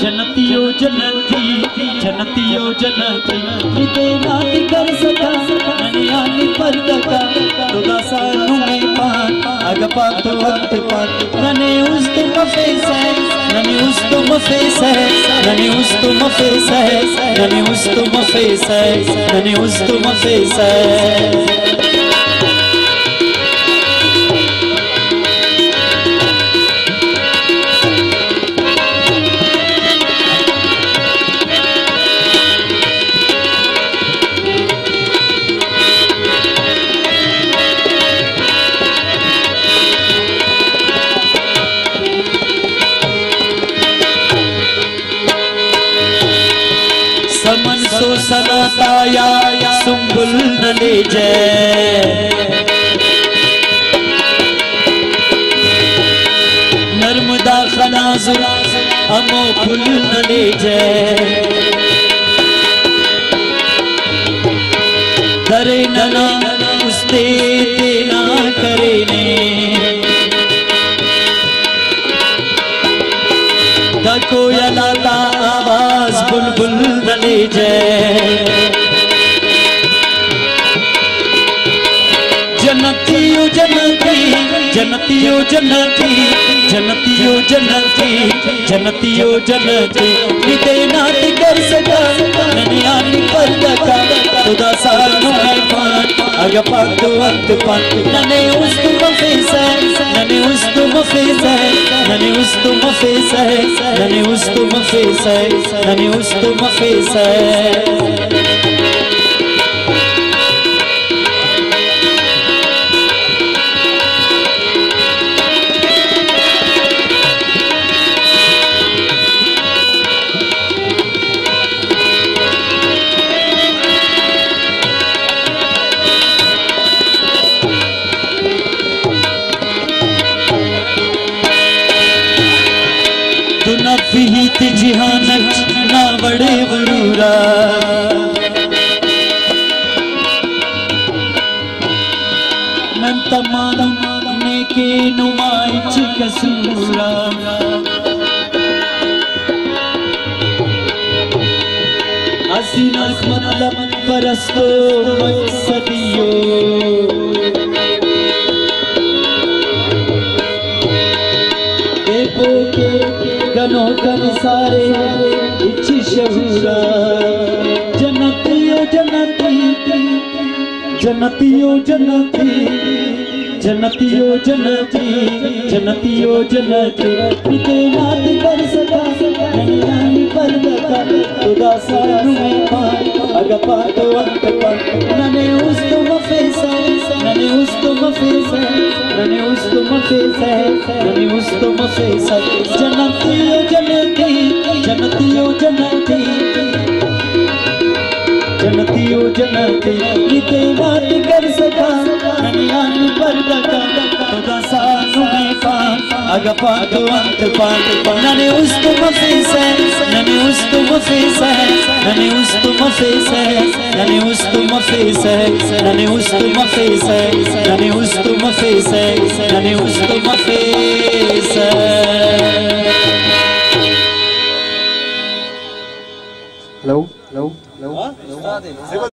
जनतियो जनती जनतियो जनती निते नाती कर सका ननियानी पर्दका तुदा सानु में पान अगपा तो वक्त पान नने उस्त मफेसे नने उस्त मफेसे नने उस्त मफेसे नने उस्त मफेसे नने उस्त मफेसे समन सो सनाताया सुम्बुल न ले जय नर्मदा खनाजुर अमो फुल न ले जय करे नना उसते तेना करे ने कोयलाता आवाज बुलबुल बने जय जनतियो जनती जनतियो जनती जनतियो जनती जनतियो जनती निते नात कर सका ननियानी पर्दका खुदा सानु में पान अगपा तो वक्त पान नने उस्तु मफेसे नने उस्तु मफेसे नने उस्तु मफेसे नने उस्तु मफेसे नने उस्तु मफेसे नफीत जिहानच ना बड़े वरूरा नन तमाम नेके नुमाइच कसूरा हसीनास मतलब परस्तो मकसदियो के गनो गन सारे इच्छी शहूरा जनतियो जनती जनतियो जनती जनतियो जनती जनतियो जनती निते नात कर सका ननियानी पर्दका खुदा सानु में पान अगपा तो वक्त पान नने उस्तु मफेसे नने उस्तु मफेसे नने उस्तु मफेसे नने उस्तु मफेसे जनतियो जनती जनतियो जनती जनतियो जनती निते नात कर सका ननियानी पर्दका खुदा सानु में पान अगपा तो वक्त पान नने उस्तु मफेसे नने उस्तु मफेसे नने उस्तु मफेसे नने उस्तु मफेसे नने उस्तु मफेसे नने उस्तु मफेसे नने उस्तु मफेसे हेलो हेलो हेलो